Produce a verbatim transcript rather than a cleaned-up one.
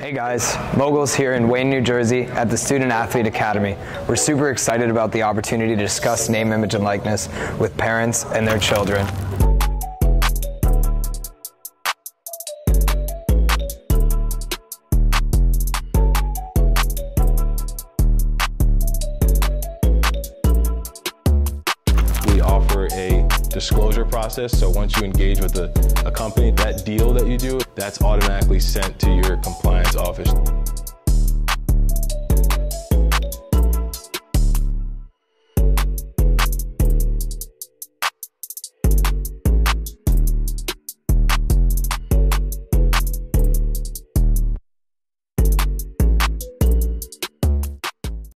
Hey guys, Mogul's here in Wayne, New Jersey at the Student Athlete Academy. We're super excited about the opportunity to discuss name, image, and likeness with parents and their children. We offer a disclosure process, so once you engage with a, a company, that deal that you do, that's automatically sent to your compliance office.